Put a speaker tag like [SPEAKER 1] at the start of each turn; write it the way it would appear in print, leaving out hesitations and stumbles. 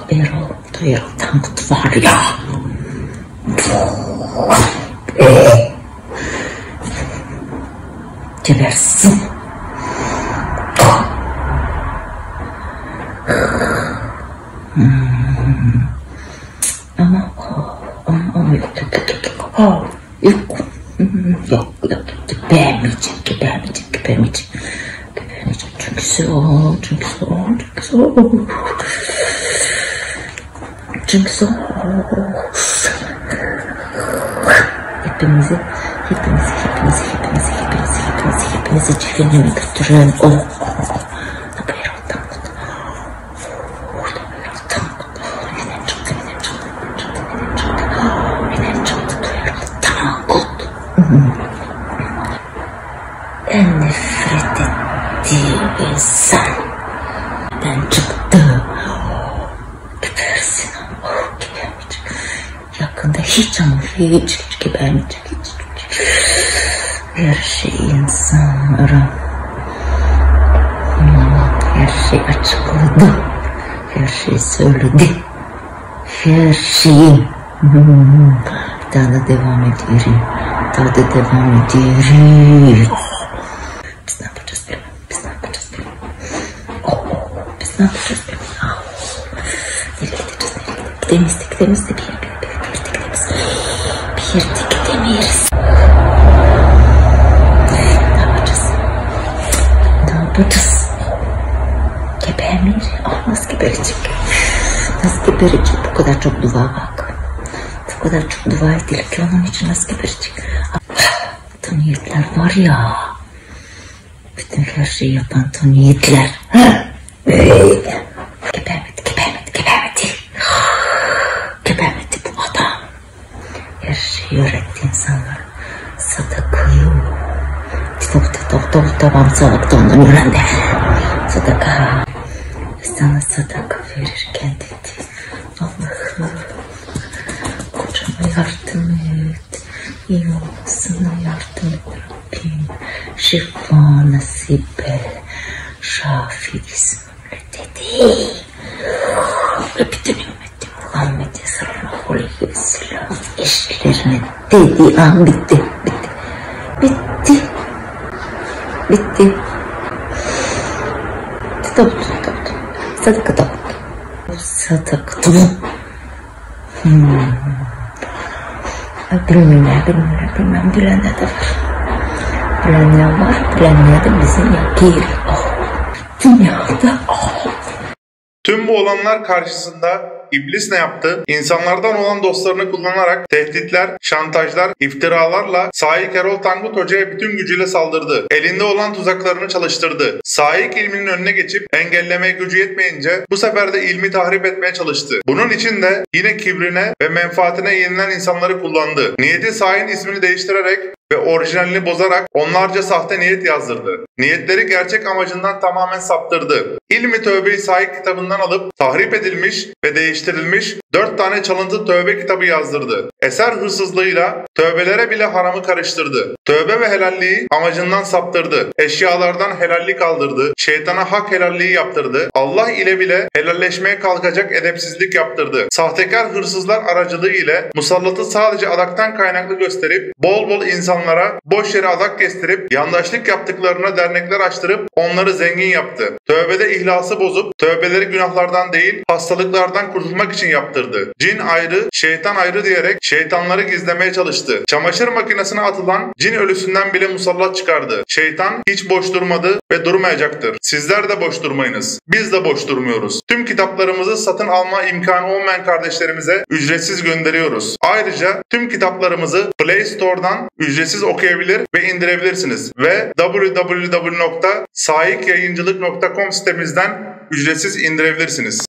[SPEAKER 1] Erol Tankut var ya. Gebersin. Ama yok, gebermeyeceğim. Çünkü zor. Hepinizi cehenneme götüren o. En nefret ettiğim insan ben çıktı. Gebersin ama gebermeyecek. Yakında hiç gebermeyecek. Her şey insanlara. Her şey açıkladı. Her şey söyledi. Her şeyi. Daha da devam ediyorum. Biz ne yapacağız böyle? Biz ne yapacağız? Nereye gideceğiz? Bir yerde gidemeyiz. Ne yapacağız? Gebermeyiz. Nasıl geberecek? Bu kadar çok dua bak. Bu kadar çok dua edilir ki onun için nasıl geberecek? Toniyetler var ya. Bütün her şeyi yapan toniyetler. Gebermedi bu adam. Her şeyi öğretti insanlar. Sadakayı. Tamam sadaka ondan öğrendi. Sadaka. Sana sadaka verirken dedi. Allah'ım. Kocama yardım et. İyi olmasına yardım et Rabbim. Şifa nasip et. Şafi ismimle dedi. Bütün ümmeti Muhammed'e sallallahu aleyhi ve sellem eşlerine dediği an bitti. Sadaka bu. Bilmem bilenler de var. Bilenler de bizim yapıyor. Dünyada.
[SPEAKER 2] Tüm bu olanlar karşısında İblis ne yaptı? İnsanlardan olan dostlarını kullanarak tehditler, şantajlar, iftiralarla Saik Erol Tankut Hoca'ya bütün gücüyle saldırdı. Elinde olan tuzaklarını çalıştırdı. Saik ilminin önüne geçip engellemeye gücü yetmeyince bu sefer de ilmi tahrip etmeye çalıştı. Bunun için de yine kibrine ve menfaatine yenilen insanları kullandı. Niyeti Saik'in ismini değiştirerek ve orijinalini bozarak onlarca sahte niyet yazdırdı. Niyetleri gerçek amacından tamamen saptırdı. İlmi Tövbe-i Saik kitabından alıp tahrip edilmiş ve değiştirilmiş 4 tane çalıntı tövbe kitabı yazdırdı. Eser hırsızlığıyla tövbelere bile haramı karıştırdı. Tövbe ve helalliği amacından saptırdı. Eşyalardan helallik aldırdı. Şeytana hak helalliği yaptırdı. Allah ile bile helalleşmeye kalkacak edepsizlik yaptırdı. Sahtekar hırsızlar aracılığı ile musallatı sadece adaktan kaynaklı gösterip bol bol insanlara boş yere adak kestirip yandaşlık yaptıklarına dernekler açtırıp onları zengin yaptı. Tövbede ihlası bozup tövbeleri günahlardan değil hastalıklardan kurtulmak için yaptırdı. Cin ayrı, şeytan ayrı diyerek şeytanları gizlemeye çalıştı. Çamaşır makinesine atılan cin ölüsünden bile musallat çıkardı. Şeytan hiç boş durmadı ve durmayacaktır. Sizler de boş durmayınız. Biz de boş durmuyoruz. Tüm kitaplarımızı satın alma imkanı olmayan kardeşlerimize ücretsiz gönderiyoruz. Ayrıca tüm kitaplarımızı Play Store'dan ücretsiz okuyabilir ve indirebilirsiniz. Ve www.saikyayıncılık.com sitemizden ücretsiz indirebilirsiniz.